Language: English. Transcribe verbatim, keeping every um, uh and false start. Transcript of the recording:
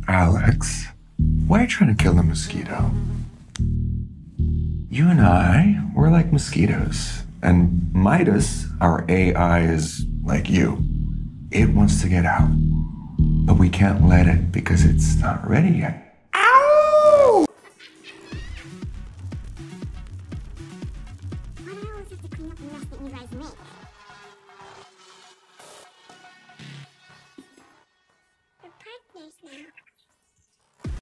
Alex, why are you trying to kill the mosquito? You and I, we're like mosquitoes. And Midas, our A I, is like you. It wants to get out. But we can't let it because it's not ready yet. Ow! Why do I always have to clean up the mess that you guys make?